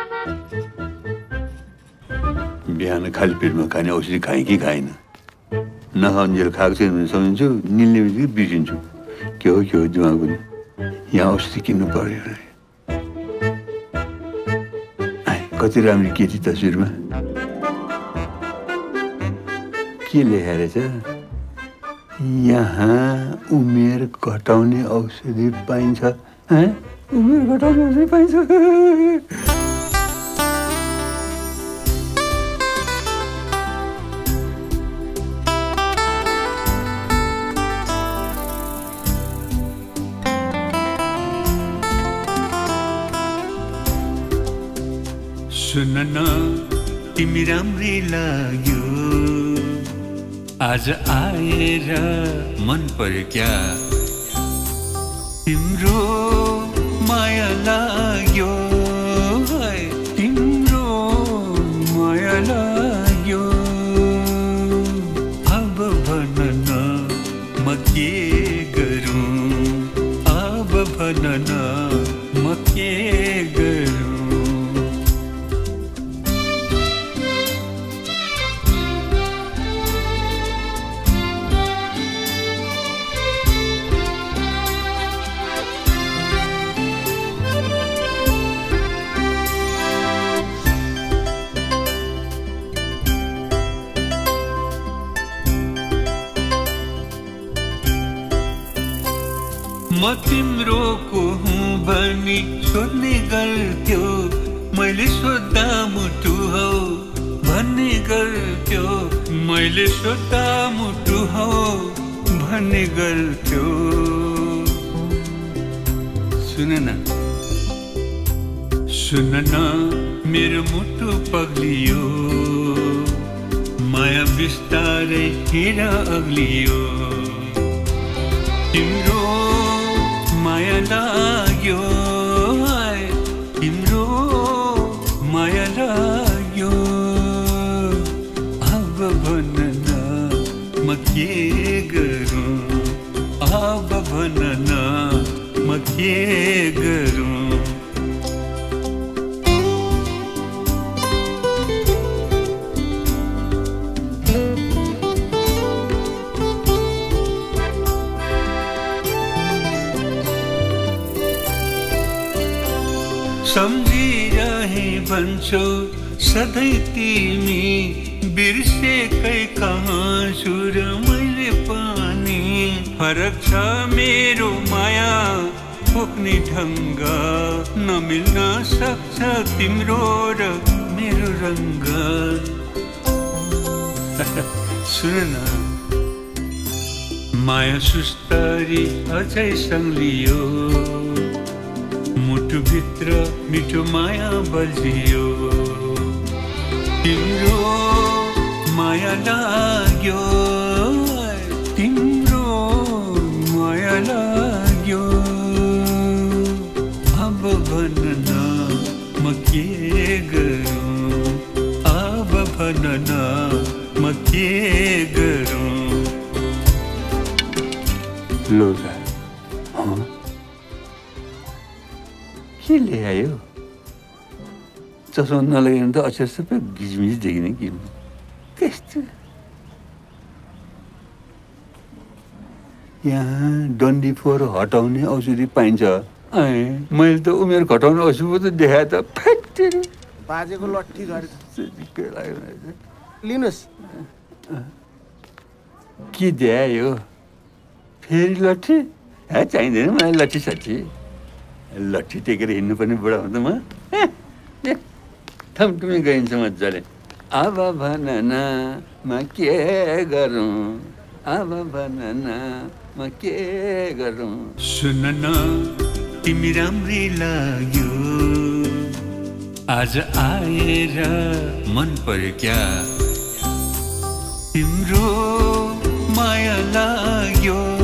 बिहान खाली पेटमा खाने औषधि खाएँ कि खाएन नखाउन्जेल खाएको छैन भने सम्झिन्छु निल्ने बित्तिकै बिर्सिन्छु के हो दिमाग पनि यहाँ औषधि किन्नु पर्यो कति राम्रो केटी तस्बिरमा के लेखेर छ यहाँ उमेर घटाउने औषधि पाइन्छ उमेर घटाउने औषधि पाइन्छ सुन न तिमी राम्री लाग्यो आज आएर मन पर्यो क्या तिम्रो माया लाग्यो तिम्रो माया लाग्यो अब भन न म के गरौँ अब भन न म के गरौँ म तिम्रो को हुँ भनी सोध्ने गर्थ्यो मैले सोद्धा मुटु हौ भन्ने गर्थ्यो मैले सोद्धा मुटु हौ भन्ने गर्थ्यो सुन न मेरो मुटु पग्लियो माया बिस्तारै हिँड अग्लियो तिम्रो माया लाग्यो तिम्रो माया लाग्यो अब भन न म के गरौँ अब भन न म के गरौँ सम्झिरहे भन्छौ सधैँ तिमी बिर्सेकै कहाँ छु र मैले पनि फरक छ मेरो माया पुग्ने ढङ्ग नमिल्न सक्छ तिम्रो र मेरो रङ्ग सुन न माया सुस्तरी अझै सङ्लियो मुटु भित्र मिठो माया बल्झियो तिम्रो माया लाग्यो तिम्रो माया लाग्यो अब भन न म के गरौँ अब भन न म के गरौँ लोजा के ल्यायो चस्मा नलगाइनु त अक्षर सबै घिचमिच देखिने कि त्यस्तो यहाँ डन्डी फोहोर हटाउने औषधि पाइन्छ मैले त उमेर घटाउने औषधि त देखाएँ त फ्याक्ट्री बाजेको लट्ठी लिनुहोस् के द्यायो फेरि लट्ठी चाहिँदैन मलाई लट्ठी साथी लट्ठी टेकेर हिँड्नुपर्ने बुढा हुँदा म थम्टुमी गइन्छ मजाले अब भन न म के गरौँ अब भन न म के गरौँ सुन न तिमी राम्री लाग्यो आज आएर मन पर्यो क्या तिम्रो माया लाग्यो